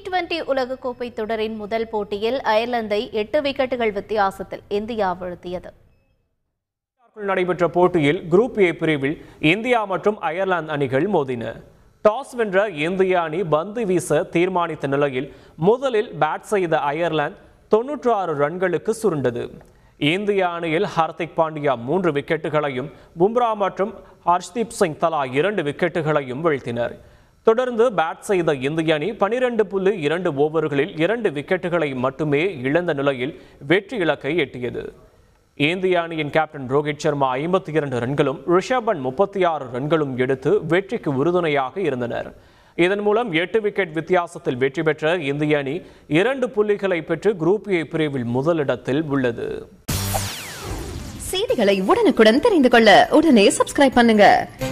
T20 உலகக்கோப்பை தொடரின் முதல் போட்டியில் அயர்லாந்தை 8 விக்கெட்டுகள் வித்தியாசத்தில் இந்தியா வீழ்த்தியது. நடைபெற்ற போட்டியில் குரூப் ஏ பிரிவில் இந்தியா மற்றும் அயர்லாந்து அணிகள் மோதின. டாஸ் வென்ற இந்திய அணி பந்து வீச தீர்மானித்த நிலையில் முதலில் பேட் செய்த அயர்லாந்து 96 ரன்களுக்கு சுருண்டது. இந்திய அணியில் ஹர்திக் பாண்டியா 3 விக்கெட்டுகளையும் பும்ரா மற்றும் ஹர்ஷ்தீப் சிங் தலா 2 விக்கெட்டுகளையும் வீழ்த்தினர். தொடர்ந்து பேட் செய்த இந்திய அணி 12.2 ஓவர்களில் 2 விக்கெட்டுகளை மட்டுமே இழந்த நிலையில் வெற்றி இலக்கை எட்டியது. இந்திய அணியின் கேப்டன் ரோஹித் சர்மா 52 ரன்களும் ரிஷப் பண்ட் 36 ரன்களும் எடுத்து வெற்றிக்கு உறுதுணையாக இருந்தனர். இதன் மூலம் 8 விக்கெட் வித்தியாசத்தில் வெற்றி பெற்ற இந்திய அணி 2 புள்ளிகளை பெற்று குரூப் ஏ பிரிவில் முதலிடத்தில் உள்ளது. செய்திகளை உடனுக்குடன் தெரிந்து கொள்ள உடனே சப்ஸ்கிரைப் பண்ணுங்க.